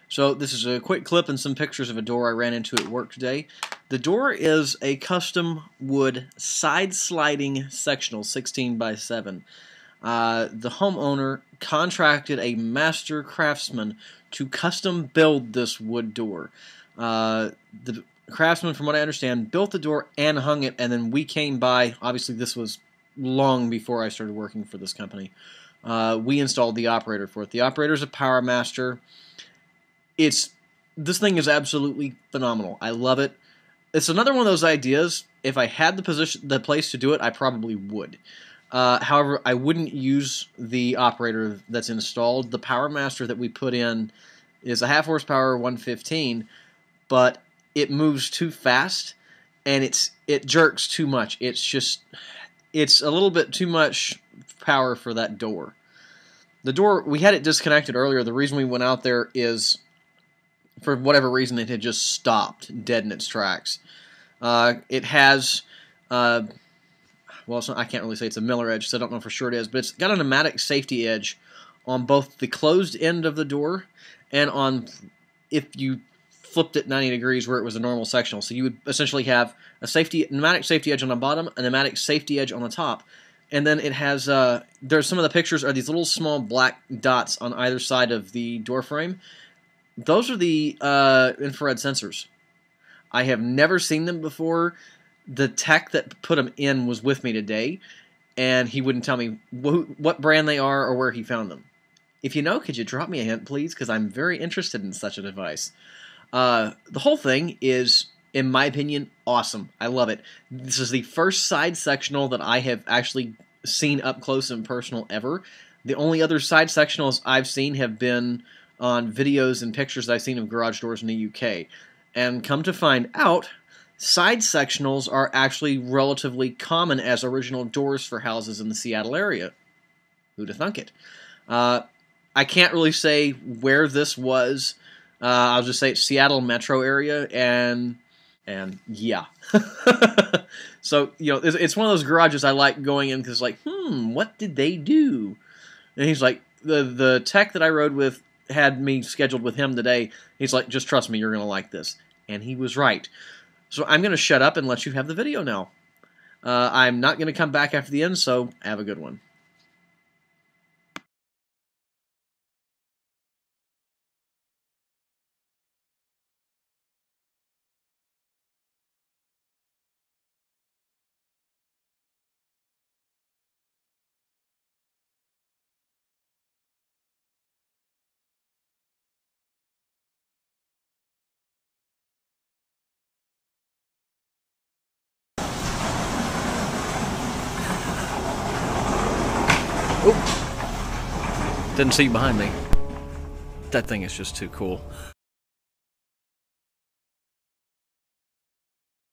So this is a quick clip and some pictures of a door I ran into at work today. The door is a custom wood side-sliding sectional 16 by 7. The homeowner contracted a master craftsman to custom build this wood door. The craftsman, from what I understand, built the door and hung it, and then we came by. Obviously, this was long before I started working for this company. We installed the operator for it. The operator is a PowerMaster. This thing is absolutely phenomenal. I love it. It's another one of those ideas. If I had the place to do it, I probably would. However, I wouldn't use the operator that's installed. The PowerMaster that we put in is a half horsepower 115, but it moves too fast and it jerks too much. It's a little bit too much power for that door. The door, we had it disconnected earlier. The reason we went out there is, for whatever reason, it had just stopped dead in its tracks. It has, well, I can't really say it's a Miller edge, so I don't know for sure it is, but it's got a pneumatic safety edge on both the closed end of the door and on, if you flipped it 90 degrees where it was a normal sectional. So you would essentially have a pneumatic safety edge on the bottom, a pneumatic safety edge on the top. And then it has, there's some of the pictures are these little small black dots on either side of the door frame. Those are the infrared sensors. I have never seen them before. The tech that put them in was with me today, and he wouldn't tell me what brand they are or where he found them. If you know, could you drop me a hint, please? Because I'm very interested in such a device. The whole thing is, in my opinion, awesome. I love it. This is the first side sectional that I have actually seen up close and personal ever. The only other side sectionals I've seen have been on videos and pictures that I've seen of garage doors in the UK. And come to find out, side sectionals are actually relatively common as original doors for houses in the Seattle area. Who'da thunk it? I can't really say where this was. I'll just say it's Seattle metro area, and yeah. So, you know, it's one of those garages I like going in because, like, what did they do? And he's like, the tech that I rode with had me scheduled with him today. He's like, just trust me, you're going to like this. And he was right. So I'm going to shut up and let you have the video now. I'm not going to come back after the end, so have a good one. Oop. Didn't see you behind me. That thing is just too cool.